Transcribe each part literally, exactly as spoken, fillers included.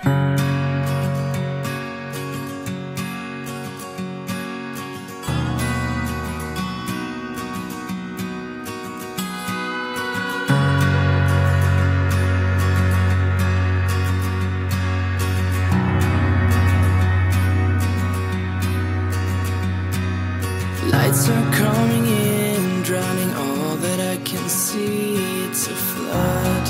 Lights are coming in, drowning all that I can see. It's a flood.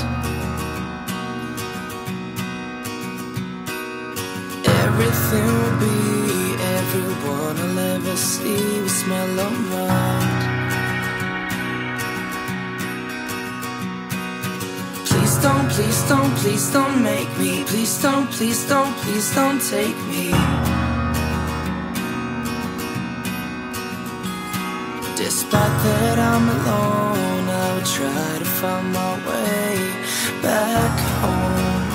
Everything will be, everyone I'll ever see will smell of mud. Please don't, please don't, please don't make me. Please don't, please don't, please don't take me. Despite that I'm alone, I will try to find my way back home.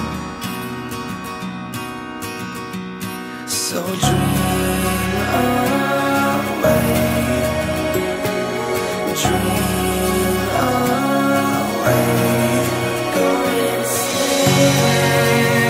So dream away, dream away, go insane.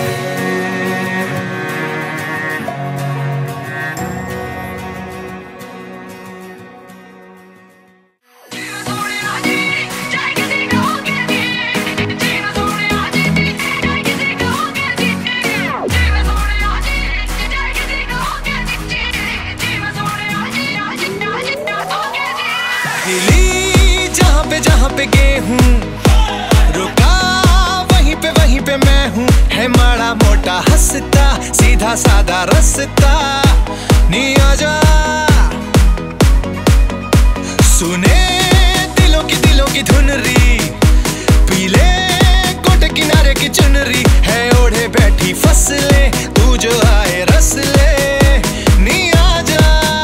जहाँ पे जहाँ पे गेहूं रुका, वहीं पे वहीं पे मैं हूँ। है माड़ा मोटा हंसता, सीधा साधा रास्ता, नी आजा सुने दिलों की दिलों की धुनरी, पीले कोटे किनारे की चुनरी है ओढ़े बैठी फसले, तू जो आए रस ले, नी आजा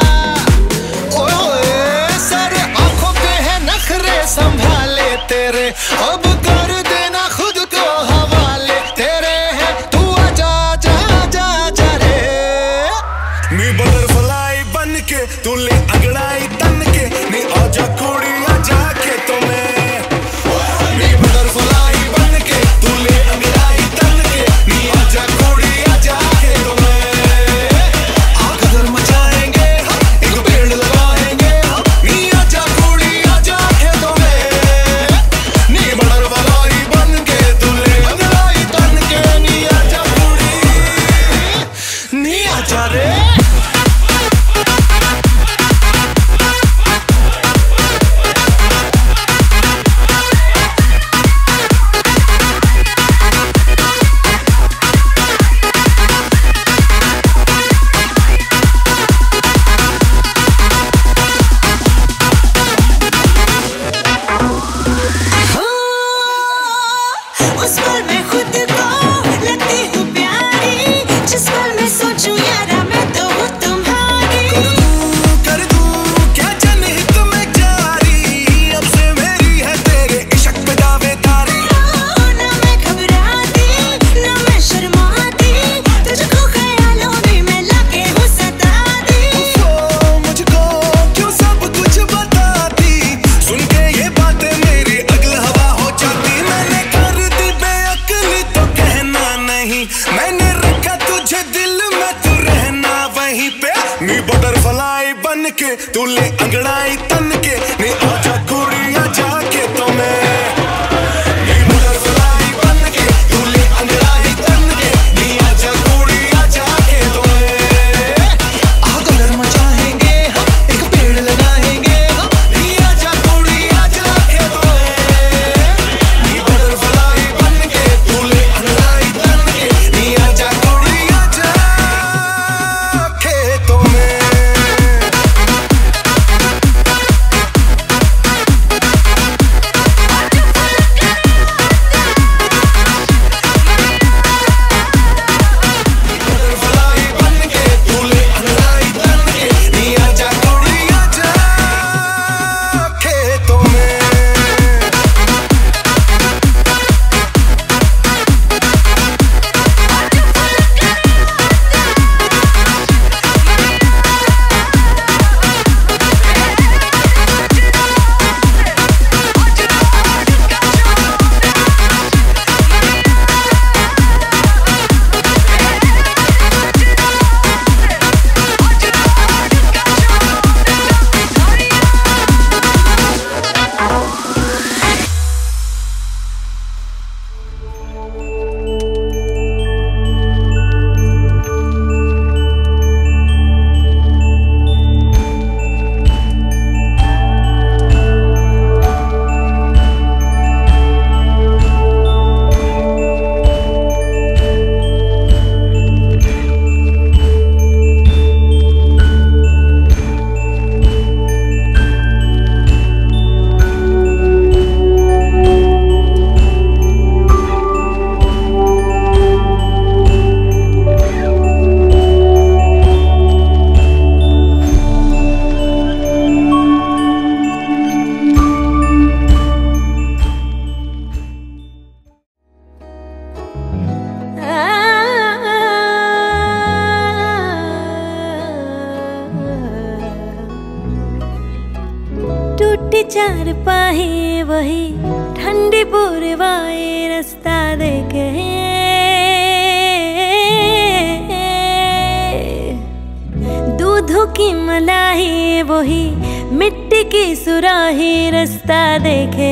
संभाले तेरे, अब कर देना खुद को हवाले तेरे है, तू आजा जा जा जा रे। मी बटरफ्लाई बन के तू ले अंगड़ाई तन के, नी आजा कुड़ी आजा के तुम्हें। मी बटरफ्लाई बन के तू ले अंगड़ाई तन के, नी आजा कुड़ी आजा के तुम्हें। आग कदर मचाएंगे हम, एक पेड़ लगाएंगे हम, नी आजा कुड़ी आजा के तुम्हें। मैंने रखा तुझे दिल में, तू रहना वहीं पे। मी बटरफ्लाई बन के तू ले अंगड़ाई तन के, नी आजा कुड़ी आजा के तुम्हें। मी बटरफ्लाई बन के तू ले अंगड़ाई तन के, नी आजा कुड़ी आजा के तुम्हें। आग अगर मचाएंगे हम, एक पेड़ लगाएंगे हम, नी आजा कुड़ी आजा के तुम्हें। मी बटरफ्लाई बन के तू ले अंगड़ाई तन के, नी आजा कुड़ी आजा के तुम्हें। चार पाहे वही ठंडी पूर्वाए रास्ता देखे, दूधों की मलाई वही मिट्टी की सुराही रास्ता देखे।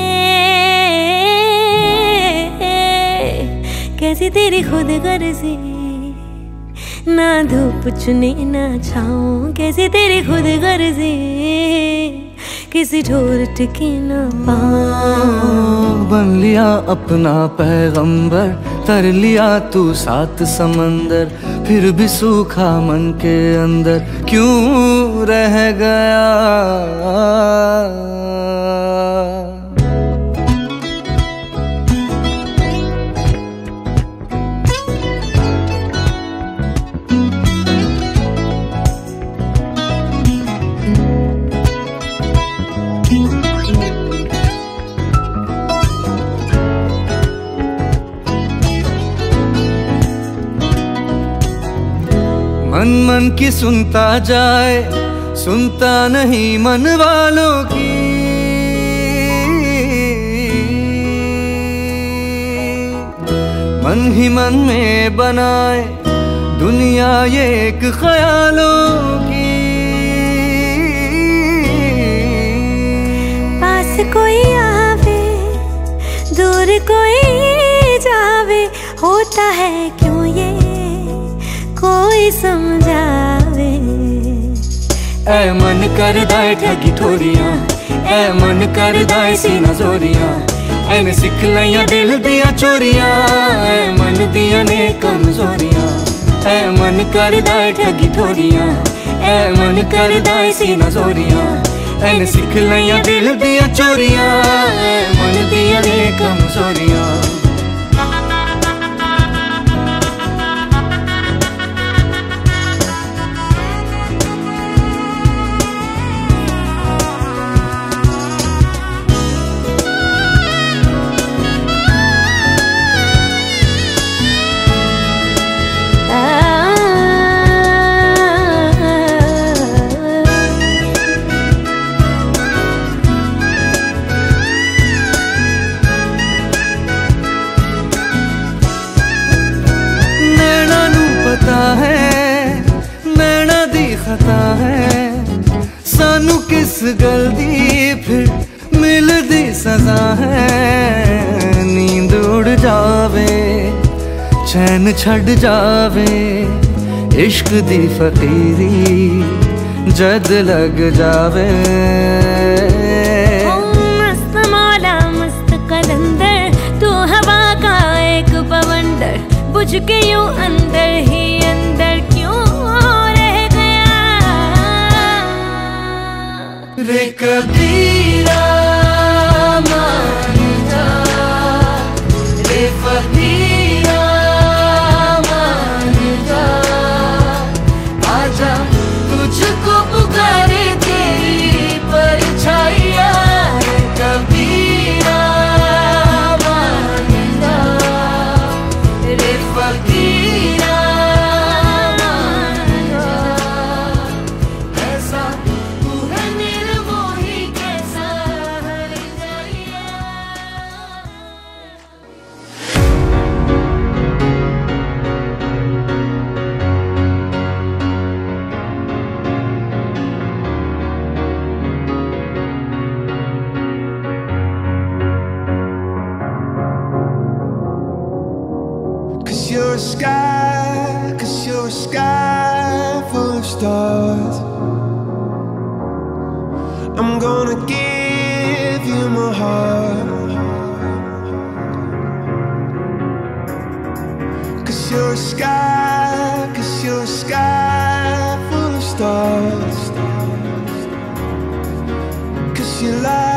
कैसी तेरी खुद गर्जी, ना धूप चुनी ना छाऊं, कैसी तेरी खुद गर्जी, किसी ठोर टिकी ना पाऊं। बन लिया अपना पैगंबर, तर लिया तू सात समंदर, फिर भी सूखा मन के अंदर क्यों रह गया। मन मन की सुनता जाए, सुनता नहीं मन वालों की। मन ही मन में बनाए दुनिया ये एक ख्यालों की। पास कोई आवे दूर कोई जावे, होता है क्यों ये कोई समझावे। ऐ मन कर दाए ठगी ठोरियां, ऐ मन कर दाए सीना जोरियां, ऐने सिख लिया दिल दिया चोरियां, ऐ मन दिया ने कमजोरियां। ऐ मन कर दाए ठगी ठोरियां, ऐ मन कर दाए सीना जोरियां, ऐने सिख लिया दिल दिया चोरियां, ऐ मन दिया ने कमजोरियां। नैना दी खता है सानू किस गल दी फिर मिलदी सजा है। नींद उड़ जावे चैन छड़ जावे, इश्क दी फकीरी जद लग जावे। मस्त मौला मस्त कलंदर, तू हवा का एक बवंडर, बुझ के यूं अंदर ही अंदर क्यों रह गया। रे कबीरा मान जा, रे फकीरा मान जा, आजा तुझको पुकारे तेरी परछाइयां। रे कबीरा मान जा, रे फकीरा मान जा, ऐसा तू है निर्मोही कैसा हर जाइया। Cause you're a sky, cause you're a sky full of stars. I'm gonna give you my heart. Cause you're a sky, cause you're a sky full of stars. Cause you lie